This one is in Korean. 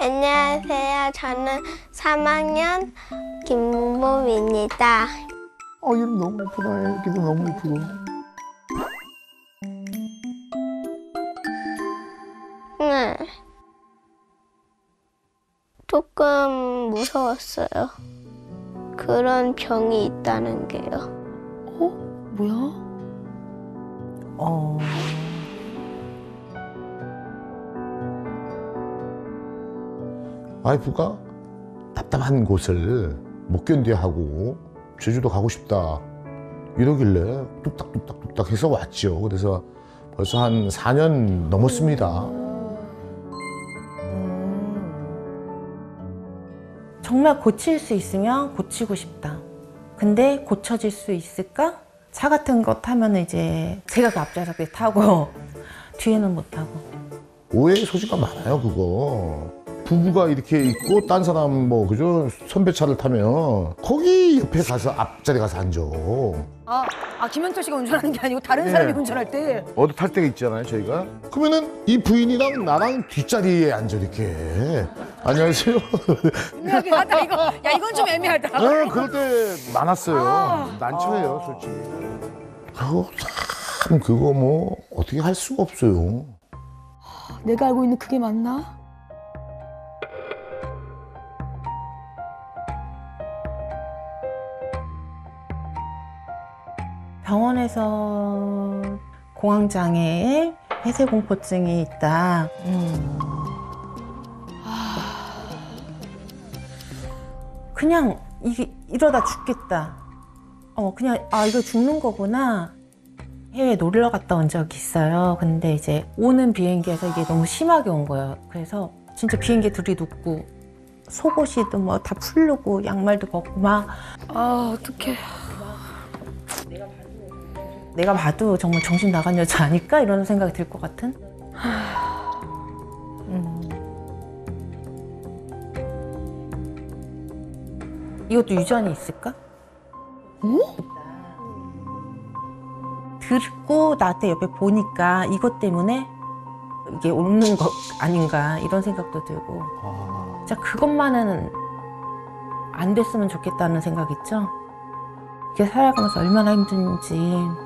안녕하세요. 저는 3학년 김문범입니다. 이름 너무 예쁘다. 애기도 너무 예쁘고. 네. 조금 무서웠어요. 그런 병이 있다는 게요. 뭐야? 와이프가 답답한 곳을 못 견뎌하고 제주도 가고 싶다 이러길래 뚝딱뚝딱뚝딱 해서 왔죠. 그래서 벌써 한 4년 넘었습니다. 정말 고칠 수 있으면 고치고 싶다. 근데 고쳐질 수 있을까? 차 같은 거 타면 이제 제가 그 앞좌석에 타고 뒤에는 못 타고. 오해의 소지가 많아요, 그거. 부부가 이렇게 있고 딴 사람 뭐 그죠 선배 차를 타면 거기 옆에 가서 앞자리 가서 앉아. 김현철 씨가 운전하는 게 아니고 다른 네. 사람이 운전할 때. 어디 탈 때가 있잖아요, 저희가. 그러면은 이 부인이랑 나랑 뒷자리에 앉아 이렇게. 안녕하세요. 애매하긴 하다 이거. 야 이건 좀 애매하다. 네, 그럴 때 많았어요. 난처해요, 솔직히. 그거 뭐 어떻게 할 수가 없어요. 내가 알고 있는 그게 맞나? 병원에서 공황장애에 폐쇄공포증이 있다. 그냥 이러다 죽겠다. 그냥 이거 죽는 거구나. 해외에 놀러 갔다 온 적이 있어요. 근데 이제 오는 비행기에서 이게 너무 심하게 온 거예요. 그래서 진짜 비행기에 들이눕고 속옷이도 뭐 다 풀르고 양말도 벗고 막. 어떡해. 내가 봐도 정말 정신 나간 여자 아닐까? 이런 생각이 들 것 같은? 이것도 유전이 있을까? 듣고 나한테 옆에 보니까 이것 때문에 이게 오는 거 아닌가 이런 생각도 들고 진짜 그것만은 안 됐으면 좋겠다는 생각 있죠? 이게 살아가면서 얼마나 힘든지